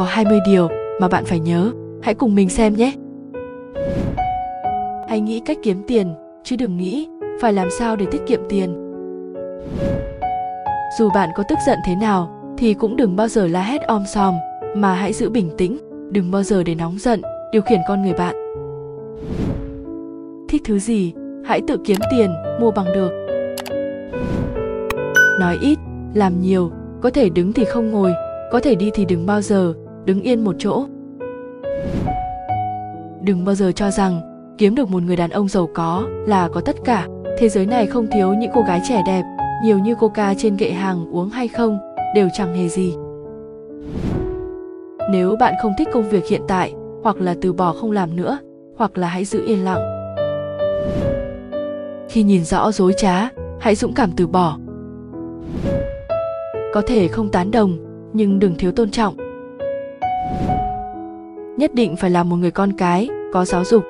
có 20 điều mà bạn phải nhớ. Hãy cùng mình xem nhé. Hãy nghĩ cách kiếm tiền, chứ đừng nghĩ phải làm sao để tiết kiệm tiền. Dù bạn có tức giận thế nào thì cũng đừng bao giờ la hét om sòm, mà hãy giữ bình tĩnh, đừng bao giờ để nóng giận điều khiển con người bạn. Thích thứ gì, hãy tự kiếm tiền, mua bằng được. Nói ít, làm nhiều, có thể đứng thì không ngồi, có thể đi thì đừng bao giờ đứng yên một chỗ. Đừng bao giờ cho rằng kiếm được một người đàn ông giàu có là có tất cả. Thế giới này không thiếu những cô gái trẻ đẹp, nhiều như coca trên kệ hàng uống hay không đều chẳng hề gì. Nếu bạn không thích công việc hiện tại, hoặc là từ bỏ không làm nữa, hoặc là hãy giữ yên lặng. Khi nhìn rõ dối trá, hãy dũng cảm từ bỏ. Có thể không tán đồng, nhưng đừng thiếu tôn trọng. Nhất định phải là một người con cái, có giáo dục.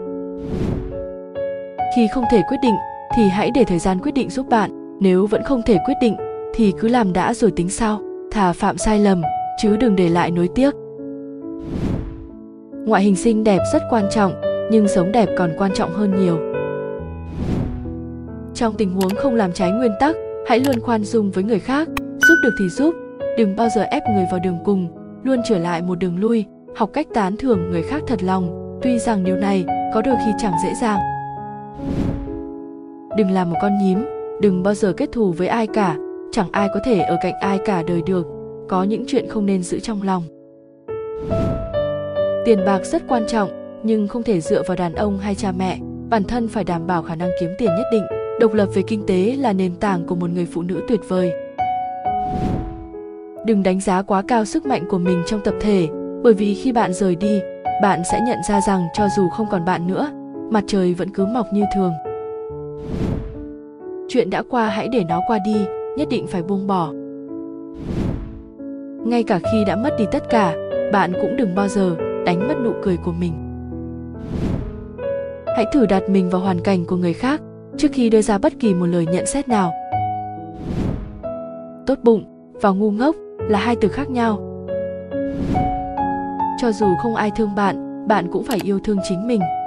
Khi không thể quyết định, thì hãy để thời gian quyết định giúp bạn. Nếu vẫn không thể quyết định, thì cứ làm đã rồi tính sau. Thà phạm sai lầm, chứ đừng để lại nối tiếc. Ngoại hình xinh đẹp rất quan trọng, nhưng sống đẹp còn quan trọng hơn nhiều. Trong tình huống không làm trái nguyên tắc, hãy luôn khoan dung với người khác, giúp được thì giúp, đừng bao giờ ép người vào đường cùng, luôn trở lại một đường lui, học cách tán thưởng người khác thật lòng, tuy rằng điều này có đôi khi chẳng dễ dàng. Đừng làm một con nhím, đừng bao giờ kết thù với ai cả, chẳng ai có thể ở cạnh ai cả đời được, có những chuyện không nên giữ trong lòng. Tiền bạc rất quan trọng, nhưng không thể dựa vào đàn ông hay cha mẹ, bản thân phải đảm bảo khả năng kiếm tiền nhất định. Độc lập về kinh tế là nền tảng của một người phụ nữ tuyệt vời. Đừng đánh giá quá cao sức mạnh của mình trong tập thể, bởi vì khi bạn rời đi, bạn sẽ nhận ra rằng cho dù không còn bạn nữa, mặt trời vẫn cứ mọc như thường. Chuyện đã qua hãy để nó qua đi, nhất định phải buông bỏ. Ngay cả khi đã mất đi tất cả, bạn cũng đừng bao giờ đánh mất nụ cười của mình. Hãy thử đặt mình vào hoàn cảnh của người khác trước khi đưa ra bất kỳ một lời nhận xét nào. Tốt bụng và ngu ngốc là hai từ khác nhau. Cho dù không ai thương bạn, bạn cũng phải yêu thương chính mình.